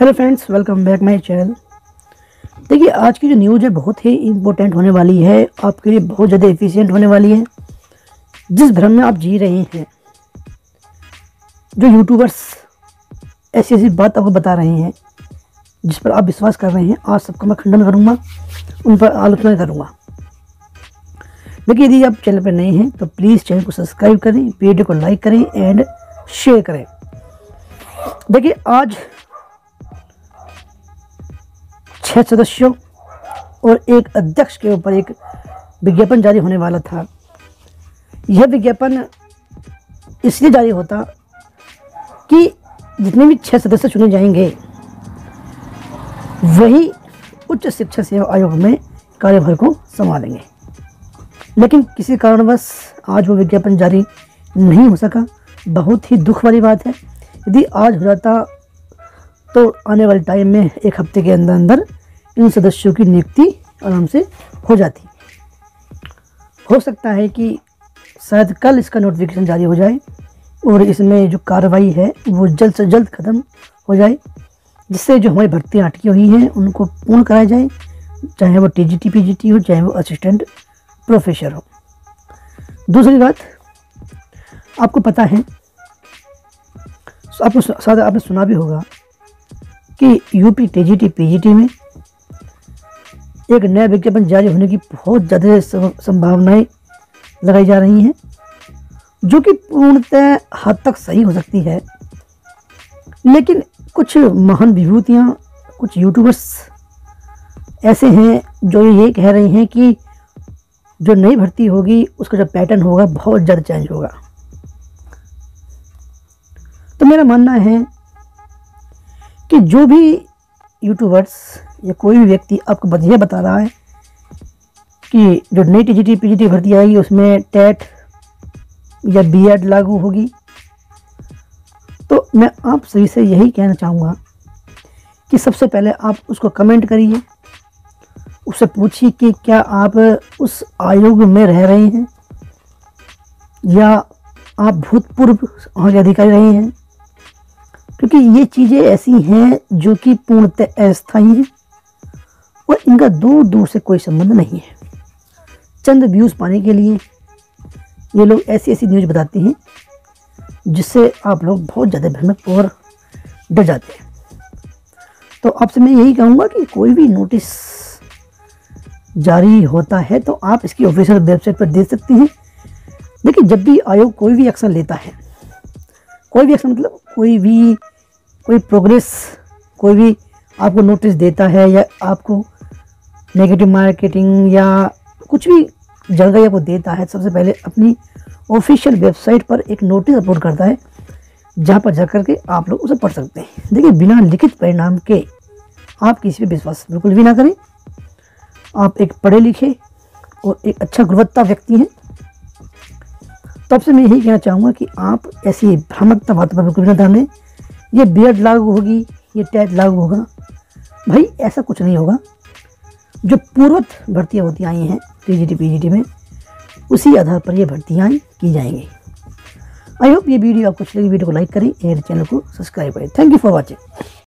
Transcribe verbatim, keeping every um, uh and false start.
Hello friends, welcome back my channel. देखिए, आज की जो न्यूज़ है बहुत ही इम्पोर्टेंट होने वाली है, आपके लिए बहुत ज़्यादा एफिशिएंट होने वाली है। जिस भ्रम में आप जी रहे हैं, जो यूट्यूबर्स ऐसी ऐसी बात आपको बता रहे हैं जिस पर आप विश्वास कर रहे हैं, आज सबका मैं खंडन करूंगा, उन पर आलोचना करूंगा। देखिए, यदि आप चैनल पर नए हैं तो प्लीज़ चैनल को सब्सक्राइब करें, वीडियो को लाइक करें एंड शेयर करें। देखिए, आज छह सदस्यों और एक अध्यक्ष के ऊपर एक विज्ञापन जारी होने वाला था। यह विज्ञापन इसलिए जारी होता कि जितने भी छह सदस्य चुने जाएंगे वही उच्च शिक्षा सेवा आयोग में कार्यभार को संभालेंगे, लेकिन किसी कारणवश आज वो विज्ञापन जारी नहीं हो सका। बहुत ही दुख वाली बात है। यदि आज हो जाता तो आने वाले टाइम में एक हफ्ते के अंदर अंदर इन सदस्यों की नियुक्ति आराम से हो जाती। हो सकता है कि शायद कल इसका नोटिफिकेशन जारी हो जाए और इसमें जो कार्रवाई है वो जल्द से जल्द ख़त्म हो जाए, जिससे जो हमारी भर्तियाँ अटकी हुई हैं उनको पूर्ण कराया जाए, चाहे वो टीजीटी पीजीटी हो, चाहे वो असिस्टेंट प्रोफेसर हो। दूसरी बात, आपको पता है, आपको शायद आपने सुना भी होगा कि यूपी टीजीटी पीजीटी में एक नया विज्ञापन जारी होने की बहुत ज़्यादा संभावनाएं लगाई जा रही हैं, जो कि पूर्णतः हद तक सही हो सकती है। लेकिन कुछ महान विभूतियाँ, कुछ यूट्यूबर्स ऐसे हैं जो ये कह रहे हैं कि जो नई भर्ती होगी उसका जो पैटर्न होगा बहुत ज़्यादा चेंज होगा। तो मेरा मानना है कि जो भी यूट्यूबर्स या कोई भी व्यक्ति आपको बढ़िया बता रहा है कि जो नई टीजीटी पीजीटी भर्ती आएगी उसमें टेट या बीएड लागू होगी, तो मैं आप सभी से यही कहना चाहूँगा कि सबसे पहले आप उसको कमेंट करिए, उससे पूछिए कि क्या आप उस आयोग में रह रहे हैं या आप भूतपूर्व वहाँ के अधिकारी रहे हैं, क्योंकि ये चीज़ें ऐसी हैं जो कि पूर्णतः अस्थायी हैं और इनका दूर दूर से कोई संबंध नहीं है। चंद व्यूज़ पाने के लिए ये लोग ऐसी ऐसी न्यूज़ बताते हैं जिससे आप लोग बहुत ज़्यादा भ्रमित और डर जाते हैं। तो आपसे मैं यही कहूँगा कि कोई भी नोटिस जारी होता है तो आप इसकी ऑफिशियल वेबसाइट पर देख सकते हैं। देखिए, जब भी आयोग कोई भी एक्शन लेता है, कोई भी एक्शन मतलब कोई भी कोई प्रोग्रेस, कोई भी आपको नोटिस देता है या आपको नेगेटिव मार्केटिंग या कुछ भी जगह आपको देता है, सबसे पहले अपनी ऑफिशियल वेबसाइट पर एक नोटिस अपलोड करता है, जहां पर जाकर के आप लोग उसे पढ़ सकते हैं। देखिए, बिना लिखित परिणाम के आप किसी पे विश्वास बिल्कुल भी ना करें। आप एक पढ़े लिखे और एक अच्छा गुणवत्ता व्यक्ति हैं, तब से मैं यही कहना चाहूँगा कि आप ऐसी भ्रामकता बातों पर बिल्कुल न ध्यान दें। ये बीएड लागू होगी, ये टेट लागू होगा, भाई ऐसा कुछ नहीं होगा। जो पूर्वत भर्तियाँ होती आई हैं टीजीटी पीजीटी में, उसी आधार पर ये भर्तियाँ की जाएंगी। आई होप ये वीडियो आपको अच्छी लगी। वीडियो को लाइक करें और चैनल को सब्सक्राइब करें। Thank you for watching.